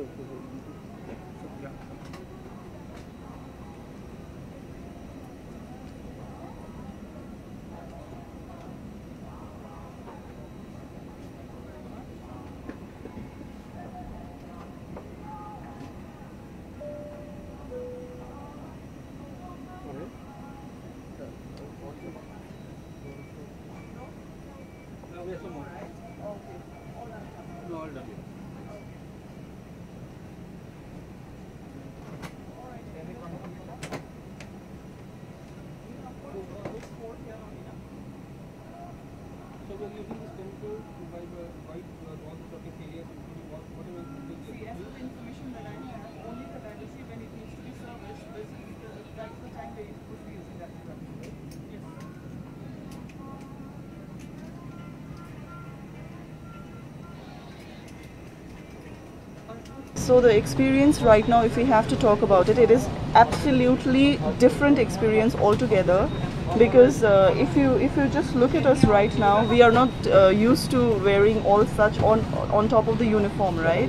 So the experience right now, if we have to talk about it, it is absolutely different experience altogether. Because if you just look at us right now, we are not used to wearing all such on top of the uniform, right?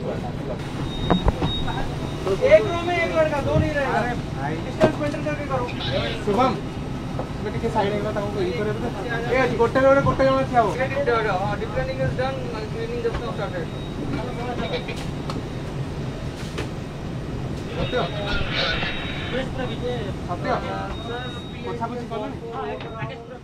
ସତ୍ୟ ସତ୍ୟ ପୋଛାପୋଛି କଲଣି?